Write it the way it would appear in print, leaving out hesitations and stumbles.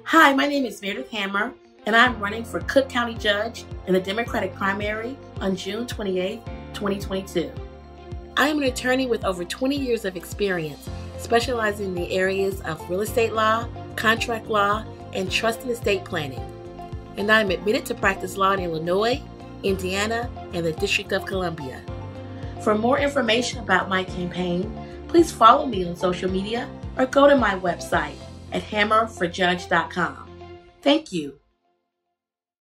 Hi, my name is Meridth Hammer, and I'm running for Cook County Judge in the Democratic primary on June 28, 2022. I am an attorney with over 20 years of experience, specializing in the areas of real estate law, contract law, and trust and estate planning. And I am admitted to practice law in Illinois, Indiana, and the District of Columbia. For more information about my campaign, please follow me on social media or go to my website at hammerforjudge.com. Thank you.